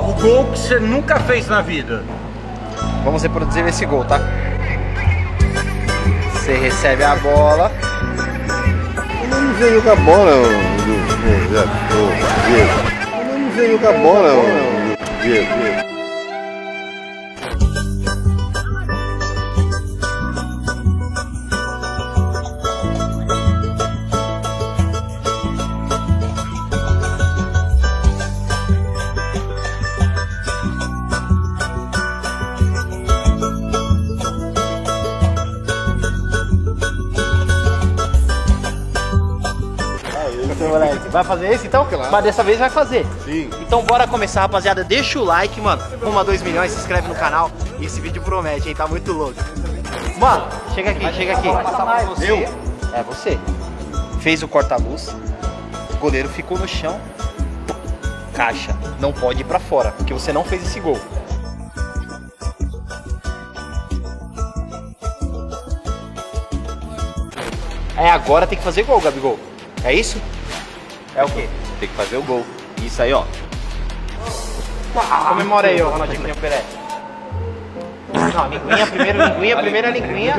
o gol que você nunca fez na vida. Vamos reproduzir esse gol, tá? Você recebe a bola. Eu não sei jogar bola, Diego. Eu não sei jogar bola, Diego. Vai fazer esse então? Claro. Mas dessa vez vai fazer. Sim. Então bora começar, rapaziada. Deixa o like, mano. Rumo a 2 milhões, se inscreve no canal. E esse vídeo promete, hein? Tá muito louco. Mano, chega aqui, chega aqui. Eu? É você. Fez o corta-luz. O goleiro ficou no chão. Caixa. Não pode ir pra fora, porque você não fez esse gol. Agora tem que fazer gol, Gabigol. É isso? É o quê? Tem que fazer o gol. Isso aí, ó. Comemora aí, ó, Ronaldinho Pelé. Não, linguinha, primeiro linguinha.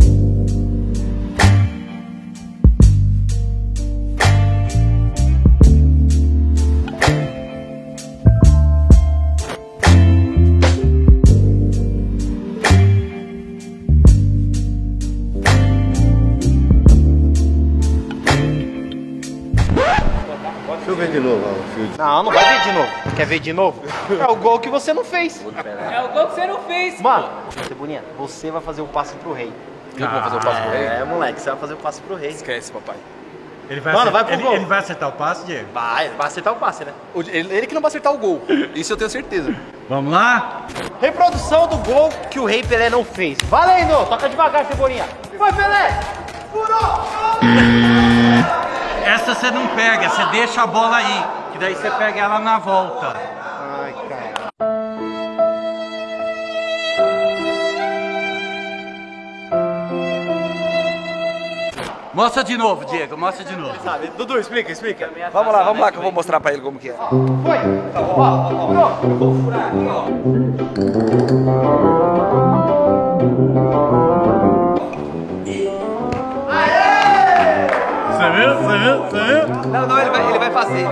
Deixa eu ver de novo, Não, não vai ver de novo. Quer ver de novo? É o gol que você não fez. É o gol que você não fez, mano. Cebolinha, você vai fazer o passe pro rei. Eu vou fazer o passe pro rei? É, moleque, você vai fazer o passe pro rei. Esquece, papai. Ele vai mano, vai pro gol. Ele vai acertar o passe, Diego? Vai acertar o passe, né? Ele que não vai acertar o gol. Isso eu tenho certeza. Vamos lá? Reprodução do gol que o Rei Pelé não fez. Valendo! Toca devagar, Cebolinha. Vai, Pelé! Furou! Essa você não pega, você deixa a bola aí. Que daí você pega ela na volta. Ai, cara. Mostra de novo, Diego, mostra de novo. Sabe? Dudu, explica. Vamos lá que eu vou mostrar pra ele como que é. Foi! Ó, eu vou furar aqui, ó. Você viu? Não, ele vai fazer,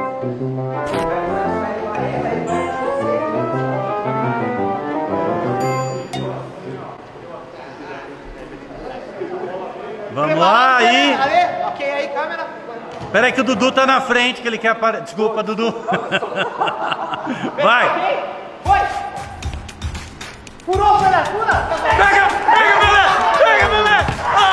Vamos lá, aí. Ok, aí, câmera. Pera aí que o Dudu tá na frente, que ele quer aparecer. Desculpa, Dudu. Vai. Foi! Furou, Pelé, fura! Pega, Pelé!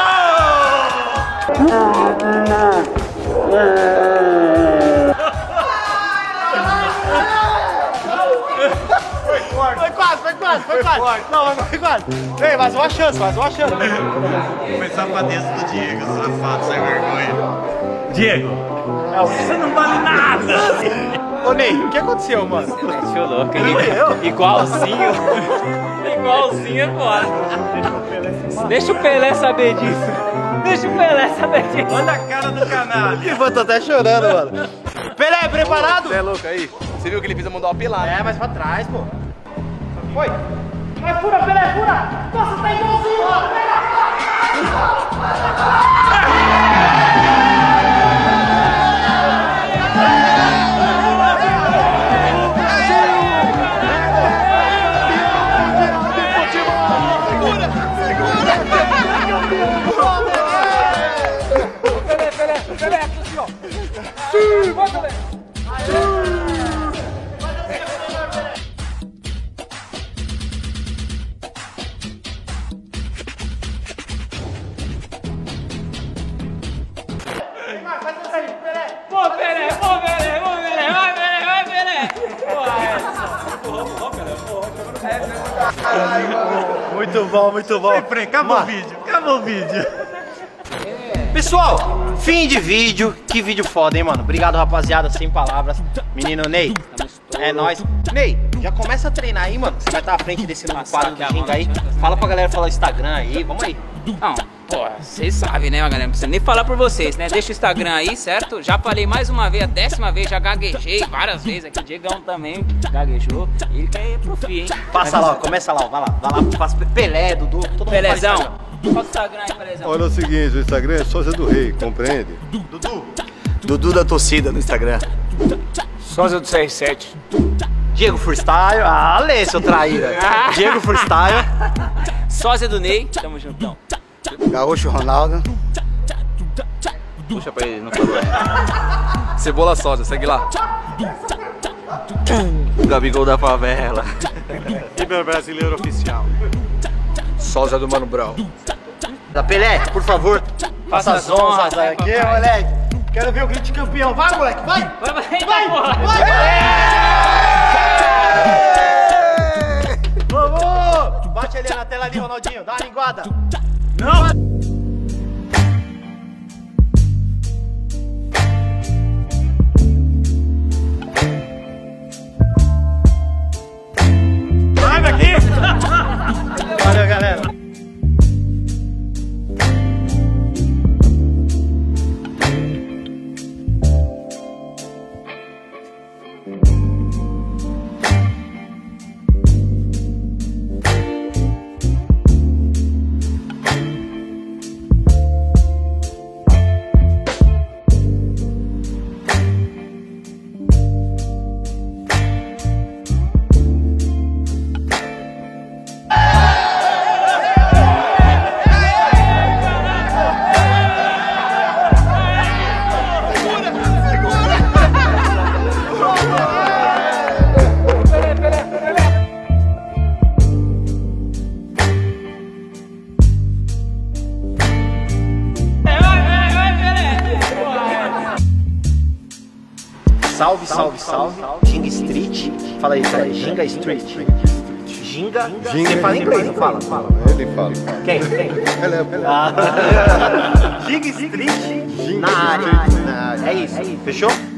Foi quase. Não, foi quase. Ei, mais uma chance. Foi safadeza do Diego, safado, sem vergonha. Diego, você não vale nada! Ô Ney, o que aconteceu, mano? Deixa louco, igualzinho. Igualzinho é foda. Deixa o Pelé saber disso. Olha a cara do canal. Eu tô até chorando, mano. Pelé, preparado? Você é louco aí? Você viu que ele fez a mandar uma pelada? É, mas pra trás, pô. Foi. Vai, fura, Pelé, fura. Nossa, tá igualzinho, ó. Pelé, assim, ó. Sim, vai, Pelé. Vai, Pelé. Muito bom. Acabou o vídeo. Pessoal, fim de vídeo. Que vídeo foda, hein, mano? Obrigado, rapaziada. Sem palavras. Menino Ney, é nóis. Ney, já começa a treinar aí, mano. Você vai estar à frente desse novo quadro do Ginga aí. Fala pra galera falar o Instagram aí. Vamos aí. Não, Pô, vocês sabem, né, galera? Não precisa nem falar por vocês, né? Deixa o Instagram aí, certo? Já falei mais uma vez, a 10ª vez, já gaguejei várias vezes aqui. O Diegão também gaguejou. Ele quer ir pro fim, hein? Passa lá, ó, começa lá, ó, vai lá, passa Pelé, Dudu, todo mundo Pelezão, faz Instagram. qual o Instagram aí, Pelezão? Olha o seguinte, o Instagram é Sósia do Rei, compreende? Dudu da torcida no Instagram. Sósia do CR7. Diego Freestyle, lê, seu traíra. Diego Freestyle. Sósia do Ney, tamo juntão. Gaúcho Ronaldo. Puxa pra ele, não falou. Cebola Sósia, segue lá. O Gabigol da favela. Hiper brasileiro oficial. Sósia do Mano Brown. Da Pelé, por favor, faça as honras né, aqui, papai? moleque. Quero ver o grito de campeão. Vai, moleque, vai! Vai, porra! Vamos! Bate ali na tela ali, Ronaldinho. Dá uma linguada. Sai daqui! Valeu, galera. Salve, salve, salve. Ginga Street. Fala aí, cara. Ginga Street. Ginga. Você fala inglês, não fala? Fala. Ele fala. Quem? Ele é Ginga Street na área. É isso. Fechou?